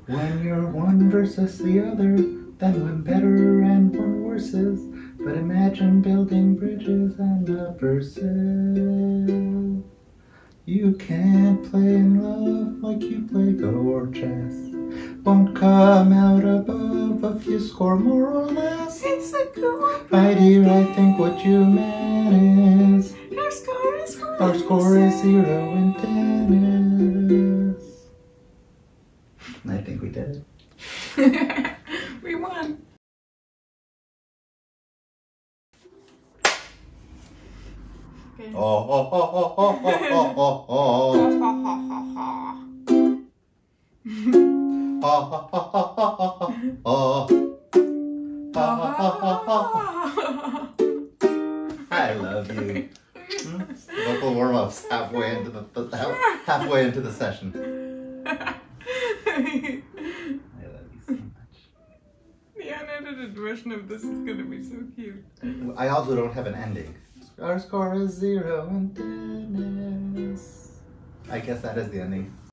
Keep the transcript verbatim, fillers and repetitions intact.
When you're one versus the other, then one better and one worse is. But imagine building bridges and the verses. You can't play in love like you play Go or chess. Won't come out above if you score more or less. It's a cooperative My dear, game. I think what you meant is Our score is zero. our score is zero in tennis. I think we did it. We won. Okay. Oh, oh, oh, oh, oh, oh, oh, oh. I love you. Local warm-ups halfway into the, the halfway into the session. I love you so much. The unedited version of this is gonna be so cute. I also don't have an ending. Our score is zero in tennis. I guess that is the ending.